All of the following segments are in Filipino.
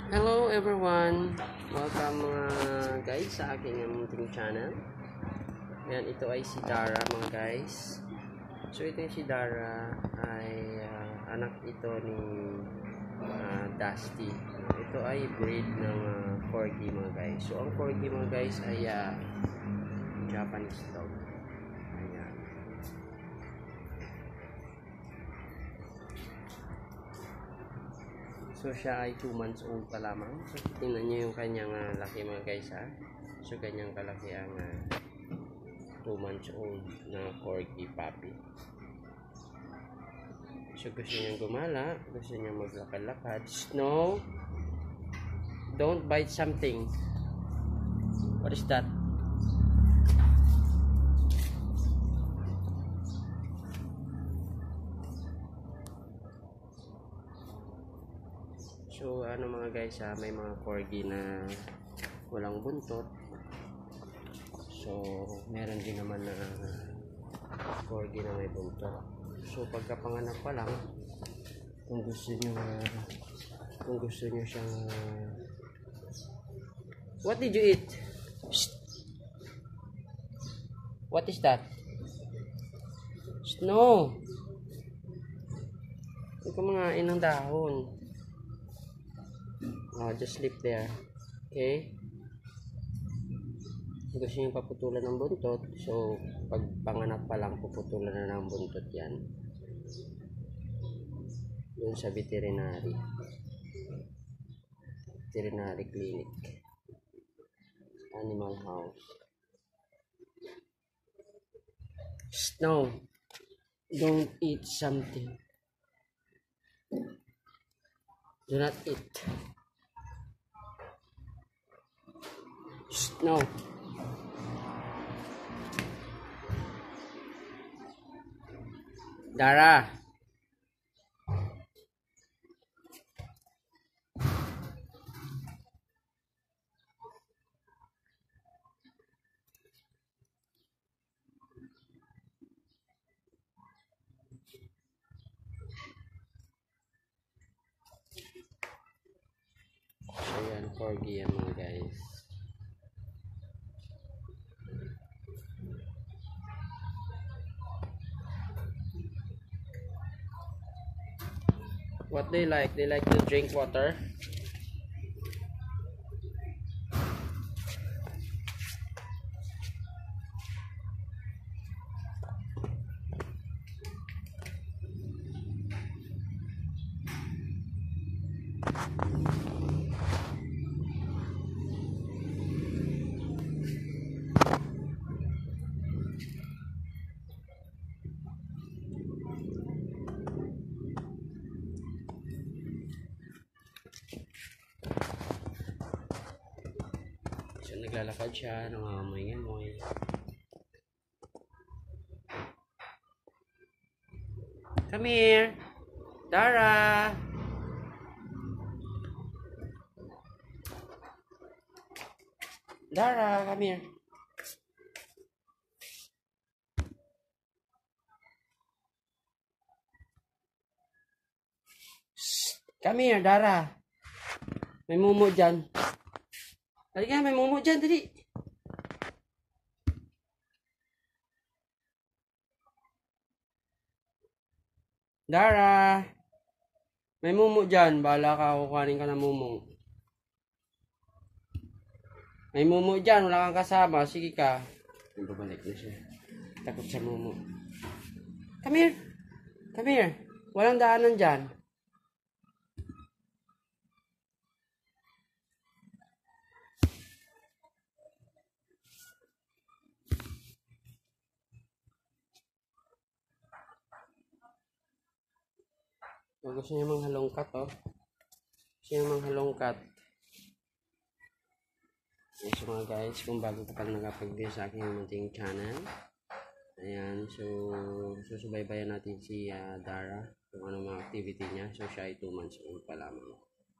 Hello everyone! Welcome mga guys sa aking munting channel. Ayan, ito ay si Dara mga guys. So ito yung si Dara ay anak ito ni Dusty. Ito ay breed ng Corgi mga guys. So ang Corgi mga guys ay Japanese dog. Ayan. So siya ay 2 months old pa lamang. So tingnan niyo yung kanyang laki mga guys ha. So ganyang kalaki ang 2 months old na Corgi puppy. So gusto niyang gumala, gusto niyang maglakad-lakad. Snow, don't bite something. What is that? So ano mga guys may mga Corgi na walang buntot. So meron din naman na Corgi na may buntot. So pagkapanganak pa lang, kung gusto niyo siyang what did you eat? Shh. What is that? Snow. Huwag ka mangain ng dahon. Just sleep there. Okay? Gusto nyo paputulan ng buntot. So, pag panganak pa lang, puputulan na ng buntot yan. Doon sa veterinary clinic. Animal house. Snow. Don't eat something. Do not eat. No. Dara. Ayan, Corgi yan mga guys. What they like? They like to drink water. So naglalakad siya, nangangamoy-ngamoy. Come here, Dara. Dara, come here. Come here, Dara. May mumo dyan. Halika, may mumo dyan, dali. Dara. May mumo dyan. Bahala ka, kukuhanin ka ng mumo. May mumo dyan, wala kang kasama. Sige ka. Babalik na siya. Takot sa mumo. Come here. Come here. Walang daanan dyan. Gusto niya manghalongkat, oh. Gusto niya manghalongkat. So mga guys, kung bago ka pala nakapag-view sa aking munting channel, ayan, so susubaybayan natin si Dara kung ano mga activity niya. So siya ay 2 months old pa lamang.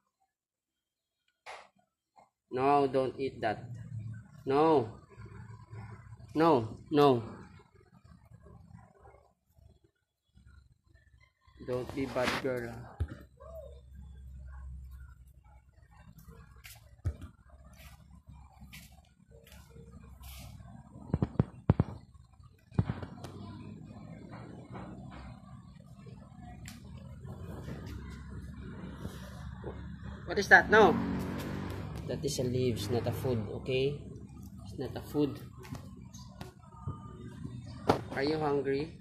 No, don't eat that. No. No, no. Don't be bad girl. What is that? No. That is a leaves, not a food, okay? It's not a food. Are you hungry?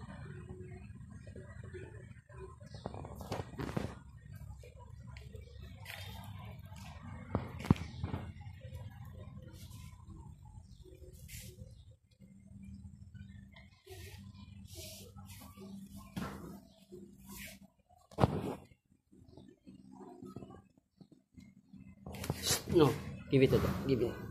No, give it to them. Give it.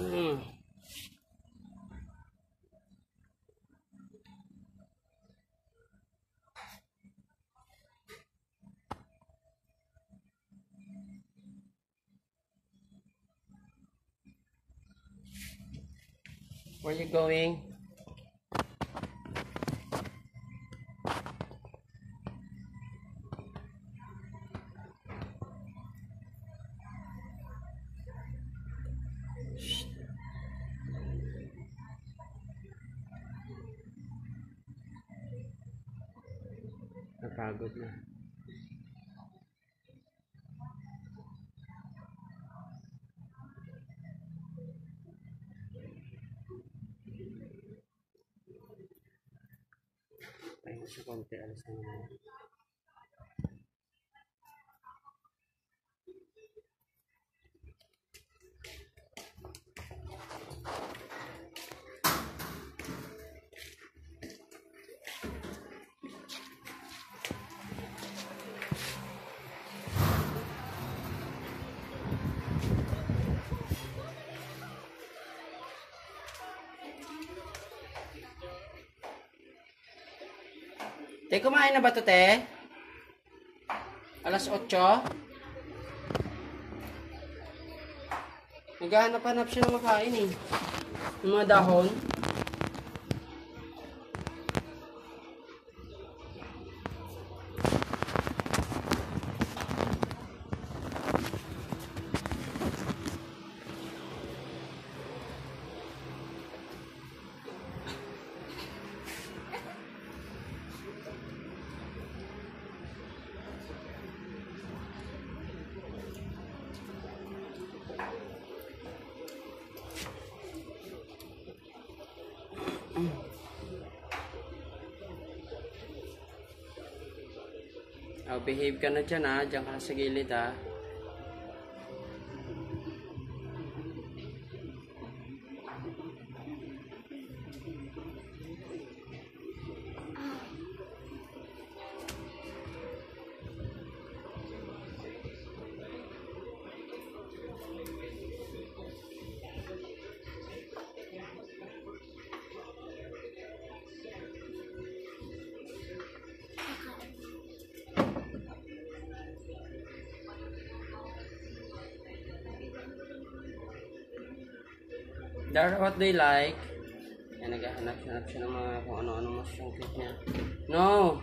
Where are you going? Shh. Napagod na. Ay, sa konti. Alas na naman. Te, kumain na ba to, te? Alas 8? Naghahanap-hanap siya ng makain eh. Yung mga dahon. Oh, behave ka na dyan ha. Diyan ka sa gilid ha. Dara, what do you like? Yan, naghahanap-hanap siya ng mga kung ano-ano mas yung cake niya. No!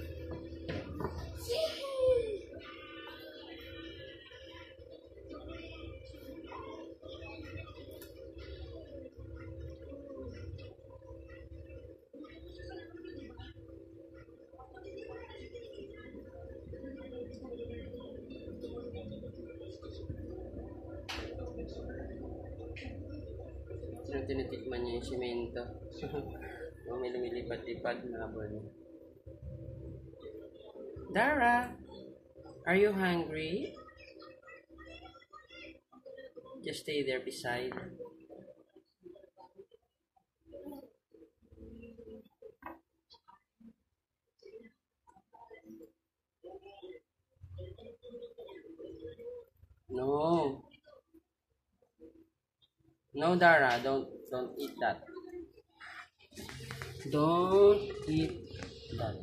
Sino tinitikman niya yung simento? Yung may lumilipad-lipad na habon. Dara! Are you hungry? Just stay there beside. No. No, Dara, don't eat that. Don't eat that.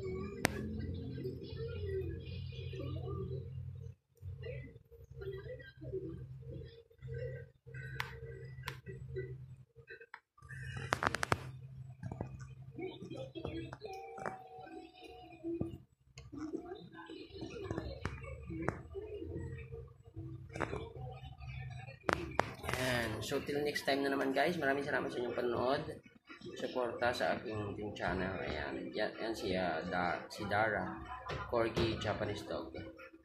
So, till next time na naman guys, maraming salamat sa inyong panonood. Suporta sa aking channel. Ayan, yan si Dara, Corgi Japanese Dog.